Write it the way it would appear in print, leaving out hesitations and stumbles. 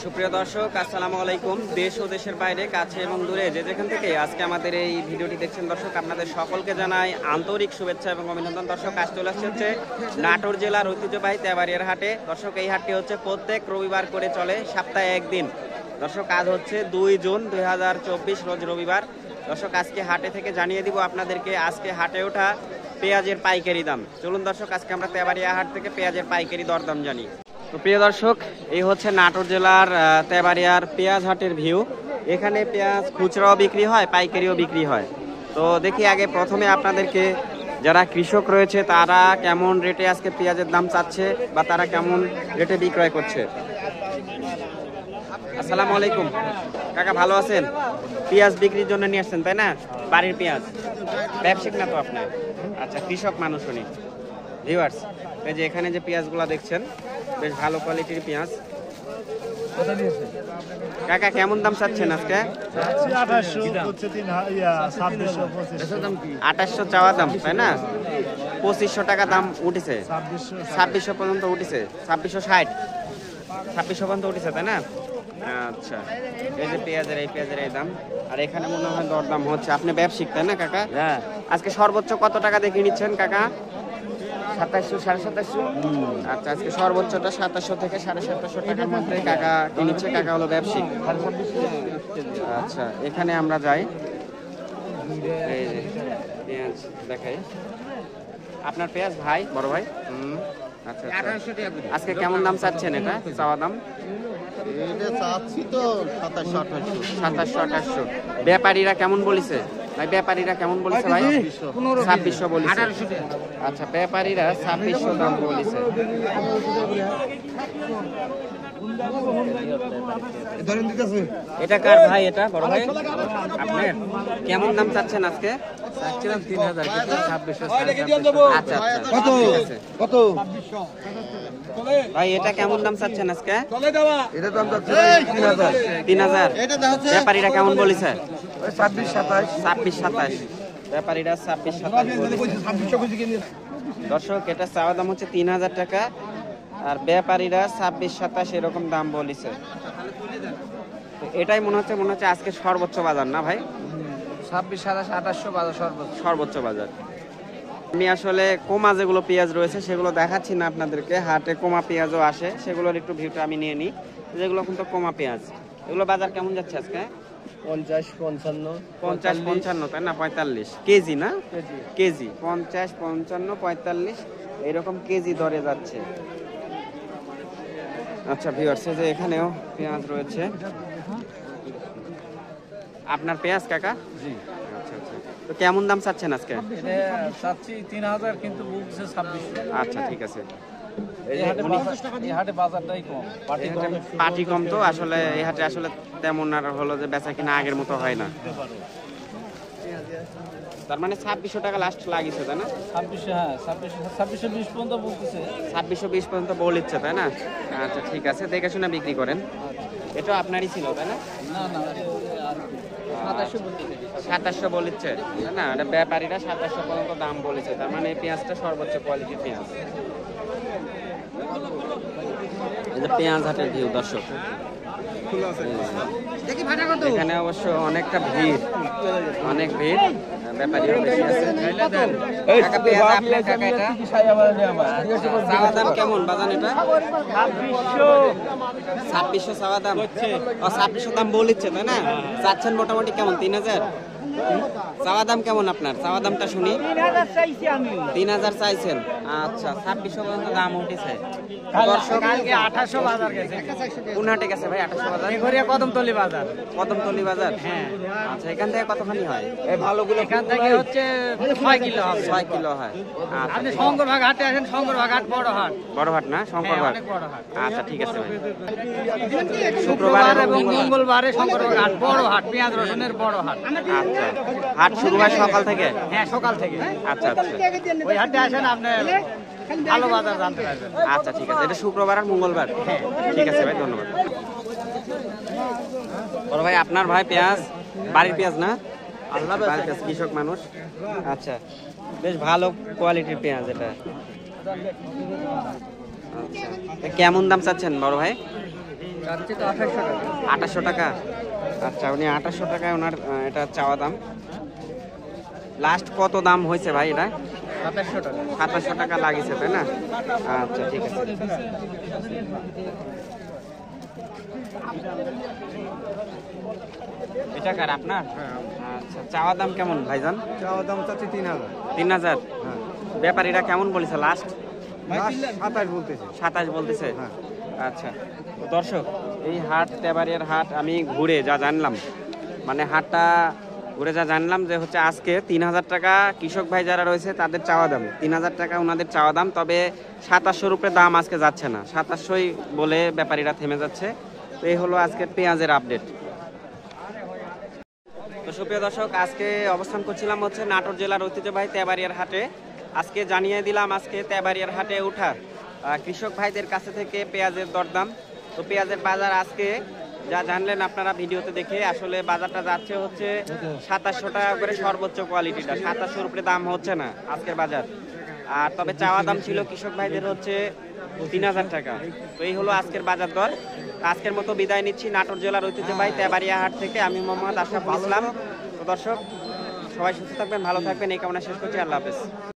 সুপ্রিয় দর্শক, আসসালামু আলাইকুম। দেশ ও দেশের বাইরে, কাছে এবং দূরে যে যেখান থেকে আজকে আমাদের এই ভিডিওটি দেখছেন দর্শক, আপনাদের সকলকে জানাই আন্তরিক শুভেচ্ছা এবং অভিনন্দন। দর্শক, আজ চলে আসছে হচ্ছে নাটোর জেলার ঐতিহ্যবাহী তেবাড়িয়ার হাটে। দর্শক, এই হাটটি হচ্ছে প্রত্যেক রবিবার করে চলে, সপ্তাহে একদিন। দর্শক, আজ হচ্ছে 2 জুন 2024 রোজ রবিবার। দর্শক, আজকে হাটে থেকে জানিয়ে দিব আপনাদেরকে আজকে হাটে ওঠা পেঁয়াজের পাইকারি দাম। চলুন দর্শক, আজকে আমরা তেবাড়িয়া হাট থেকে পেঁয়াজের পাইকারি দরদাম জানি। তো প্রিয় দর্শক, এই হচ্ছে নাটোর জেলার তেবাড়িয়ার পেঁয়াজ হাটের ভিউ। এখানে পেঁয়াজ খুচরাও বিক্রি হয়, পাইকারিও বিক্রি হয়। তো দেখি আগে প্রথমে আপনাদেরকে যারা কৃষক রয়েছে তারা কেমন রেটে আজকে পেঁয়াজের দাম চাচ্ছে বা তারা কেমন রেটে বিক্রয় করছে। আসসালামু আলাইকুম কাকা, ভালো আছেন? পেঁয়াজ বিক্রির জন্য নিয়ে আসছেন তাই না? বাড়ির পেঁয়াজ, ব্যবসায়িক না তো আপনি? আচ্ছা, কৃষক মানুষ উনি। ভিউয়ার্স, এই যে এখানে যে পেঁয়াজগুলো দেখছেন বেশ ভালো কোয়ালিটির পেঁয়াজ। কাকা কেমন দাম চাচ্ছেন আজকে? 2800 চাওয়া দাম তাই না? 2500 টাকা দাম উঠেছে, 2600 পর্যন্ত উঠেছে, 2660 পর্যন্ত উঠেছে তাই না? আচ্ছা, এই যে পেঁয়াজের এই দাম। আর এখানে মনে হয় দরদাম হচ্ছে। আপনি ব্যবসায়িক তাই না কাকা? হ্যাঁ। আজকে সর্বোচ্চ কত টাকা দেখে নিচ্ছেন কাকা? 2700, 2750। আচ্ছা, আজকে সর্বোচ্চটা 2700 থেকে 2750 টাকার মধ্যে কাকা কিনেছে। কাকা হলো ব্যবসায়িক। আচ্ছা, এখানে আমরা যাই, এই যে পেঁয়াজ দেখাই। আপনার পেঁয়াজ ভাই, বড় ভাই? আচ্ছা, আজকে কেমন দাম চাচ্ছেন এটা চাওয়া দাম? এটা চাচ্ছি তো 2700-2800। ব্যাপারীরা কেমন বলেছে ভাই? ব্যাপারীরা কেমন বলেছে ভাই? 2600 বলেছে। আচ্ছা, ব্যাপারীরা 2600 দাম বলেছে। এটা কার ভাই? এটা বড় ভাই আপনার? কেমন দাম চাচ্ছেন আজকে? চাচ্ছিলাম 3000, কিন্তু 2600। আচ্ছা, কত ভাই এটা কেমন দাম চাচ্ছেন আজকে? এটা দাম চাচ্ছি 3000। ব্যাপারীরা কেমন বলেছে? 26-27। ব্যাপারীরা 26-27। দর্শক, এটা চাওয়া দাম হচ্ছে 3000 টাকা, আর ব্যাপারীরা 26-27 এরকম দাম বলেছে। এটাই মনে হচ্ছে আজকে সর্বোচ্চ বাজার না ভাই? 26,2800 বাজার সর্বোচ্চ বাজার। আমি আসলে কোমা যেগুলো পেঁয়াজ রয়েছে সেগুলো দেখাচ্ছি না আপনাদেরকে। হাটে কোমা পেঁয়াজও আসে, সেগুলোর একটু ভিউটা আমি নিয়ে নিই। যেগুলো কিন্তু কোমা পেঁয়াজ, এগুলো বাজার কেমন যাচ্ছে আজকে? 50-55 তাই না? 45 কেজি না? কেজি 50-55-45 এরকম কেজি দরে যাচ্ছে। আচ্ছা ভিউয়ার্স, যে এখানেও পেঁয়াজ রয়েছে। আপনার পেঁয়াজ কাকা? জি। আচ্ছা, তো কেমন দাম চাচ্ছেন আজকে? চাচ্ছি 3000, কিন্তু বলছে 2600। আচ্ছা, ঠিক আছে। এই হাটে বাজারটাই কম, পাটি কম তো আসলে এই হাটে আসলে তেমন আর হলো যে বেচা কিনা আগের মতো হয় না। তার মানে 2600 টাকা লাস্ট লাগিয়েছে তাই না? 2600, হ্যাঁ 2620 পর্যন্ত বলতেছে। 2620 পর্যন্ত বলিচ্ছে তাই না? আচ্ছা, ঠিক আছে, দেখে শুনে বিক্রি করেন। এটা আপনারই ছিল তাই না? না 2700 বলিচ্ছে তাই না? এটা ব্যাপারীরা 2700 পর্যন্ত দাম বলেছে। তার মানে এই পেঁয়াজটা সর্বোচ্চ কোয়ালিটির পেঁয়াজ। পেঁয়াজ হাটের ভিউ দর্শক। এখানে অবশ্য অনেকটা ভিড়, অনেক ভিড়, ব্যাপারীও বেশি আছে। চাওয়া দাম কেমন বাজান এটা? 2600 চাওয়া দাম। 2600 দাম বলিচ্ছে তাই না? চাচ্ছেন মোটামুটি কেমন? 3000 চাওয়া দাম কেমন আপনার? চাওয়া দামটা শুনি। 3000 চাইছেন। আচ্ছা, 2600 পর্যন্ত দাম উঠেছে। দর্শক, 2800 বাজার গেছে। কোন হাটে গেছে ভাই 2800 বাজার? কদমতলি বাজার। কদমতলি বাজার? হ্যাঁ। আচ্ছা, এখান থেকে কতখানি হয়? এখান থেকে হচ্ছে 6 কিলো হবে। 6 কিলো হয়। আচ্ছা, আপনি শঙ্করবাগ হাটে আসেন, শঙ্করবাগ হাট বড় হাট। বড় হাট না? শঙ্করবাগ? অনেক বড় হাট। আচ্ছা, ঠিক আছে ভাই। শুক্রবার এবং মঙ্গলবারে শঙ্করবাগ হাট বড় হাট, পেঁয়াজ রসুনের বড় হাট। আচ্ছা, হাট শুরু হয় সকাল থেকে? হ্যাঁ, সকাল থেকে। আচ্ছা, ওই হাটে আসেন, আপনি ভালো বাজার জানতে পারবেন। আচ্ছা, ঠিক আছে। এটা শুক্রবার আর মঙ্গলবার? ঠিক আছে ভাই, ধন্যবাদ। বড় ভাই, আপনার ভাই পেঁয়াজ বাড়ির পেঁয়াজ না? বাড়ির পেঁয়াজ, কৃষক মানুষ। আচ্ছা, বেশ ভালো কোয়ালিটির পেঁয়াজ এটা। আচ্ছা, কেমন দাম চাচ্ছেন বড় ভাই? যাচ্ছে তো 2800 2800 টাকা। টাকা। আচ্ছা, উনি 2800 টাকায় ওনার এটা চাওয়া দাম। লাস্ট কত দাম হয়েছে ভাই এটা? 2700 টাকা। 2700 টাকা লাগিয়েছে, তাই না? আচ্ছা, ঠিক আছে। এটা কার আপনার? আচ্ছা, চাওয়া দাম কেমন ভাইজান? চাওয়া দাম চাচ্ছি 3000। 3000। হ্যাঁ, ব্যাপারীরা কেমন বলেছে লাস্ট? 27 বলতেছে। 27 বলতেছে। হ্যাঁ। আচ্ছা, তো দর্শক, এই হাট তেবাড়িয়ার হাট আমি ঘুরে যা জানলাম, মানে হাটটা ঘুরে যা জানলাম যে হচ্ছে আজকে 3000 টাকা কৃষক ভাই যারা রয়েছে তাদের চাওয়া দাম, 3000 টাকা ওনাদের চাওয়া দাম। তবে 2700-র উপরে দাম আজকে যাচ্ছে না, 2700ই বলে ব্যাপারীরা থেমে যাচ্ছে। তো এই হলো আজকের পেঁয়াজের আপডেট। তো সুপ্রিয় দর্শক, আজকে অবস্থান করছিলাম হচ্ছে নাটোর জেলার ঐতিহ্যবাহী তেবাড়িয়ার হাটে। আজকে জানিয়ে দিলাম আজকে তেবাড়িয়ার হাটে ওঠা কৃষক ভাইদের কাছে থেকে পেঁয়াজের দরদাম। তো পেঁয়াজের বাজার আজকে যা জানলেন আপনারা ভিডিওতে দেখে, আসলে বাজারটা যাচ্ছে হচ্ছে 2700 টাকা করে সর্বোচ্চ কোয়ালিটিটা, 2700-র উপরে দাম হচ্ছে না আজকের বাজার। আর তবে চাওয়া দাম ছিল কৃষক ভাইদের হচ্ছে 3000 টাকা। তো এই হলো আজকের বাজার দর। আজকের মতো বিদায় নিচ্ছি নাটোর জেলার ঐতিহ্যবাহী তেবাড়িয়া হাট থেকে। আমি মোহাম্মদ আশরাফুল ইসলাম। তো দর্শক, সবাই সুস্থ থাকবেন, ভালো থাকবেন, এই কামনা শেষ করছি। আল্লাহ হাফেজ।